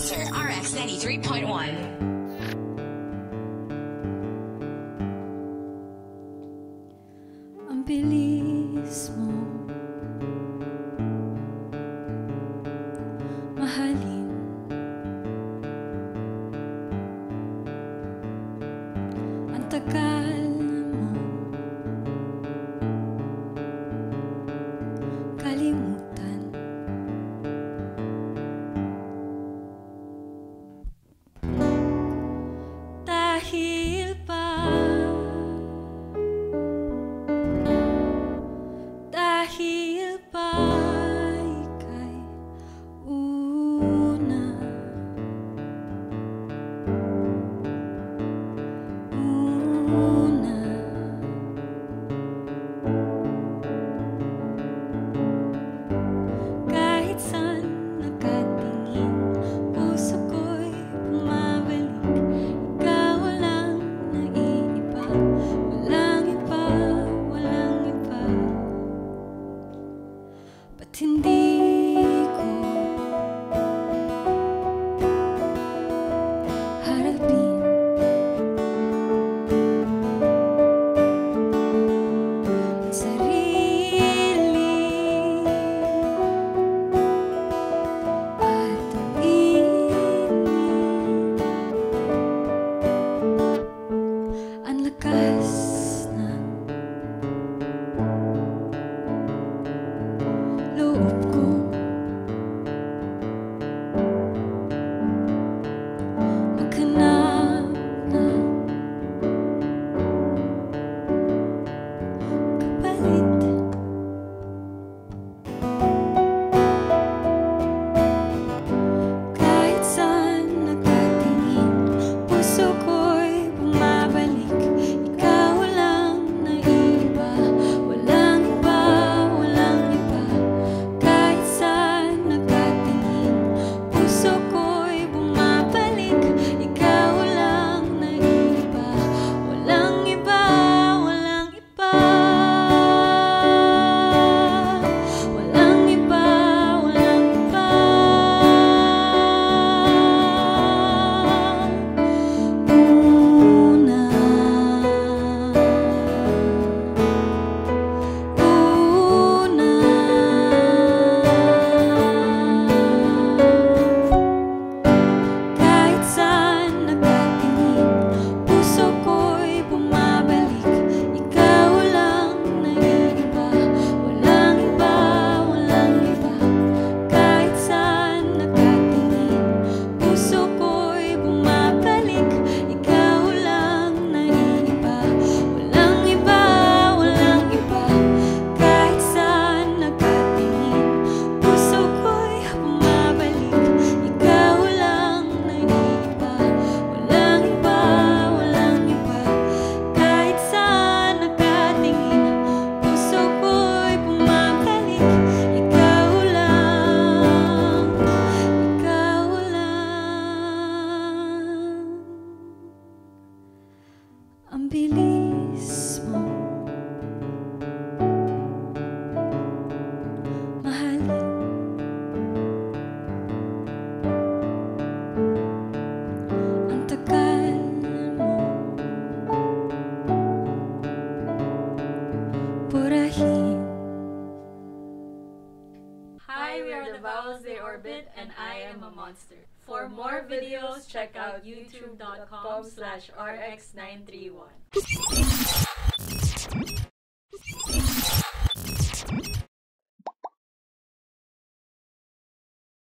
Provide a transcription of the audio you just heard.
Monster RX93.1. Ang bilis mo mahalin, ang tagal mo kalimutan. Dahil ba ika'y una kahit saan nakatingin, puso ko'y bumabalik. Ikaw lang naiiba, walang iba, walang iba. Ba't hindi ko harapin ang sarili at aminin ang lakas ng loob ko? Maghanap ng kapalit. Kahit saan nakatingin, puso ko'y bumabalik. Ikaw lang naiiba, walang iba, walang iba. Kahit saan nakatingin, puso ko'y bumabalik. Ikaw lang naiiba, walang iba, walang iba. Walang iba, walang iba. Kahit saan nakatingin, puso ko'y bumabalik. Ikaw lang naiiba, walang iba, walang iba. Kahit saan nakatingin, puso ko'y bumabalik. Ikaw lang naiiba, walang iba, walang iba. Kahit saan nakatingin, puso ko'y bumabalik. Ikaw lang naiiba, walang iba, walang iba. Kahit saan nakatingin, puso ko'y bumabalik. Ikaw lang, ikaw lang. Ang bilis mo mahalin, ang tagal mo purahin. Hi, we are the Vowels They Orbit, and I am a monster. For more videos, check out youtube.com/RX931.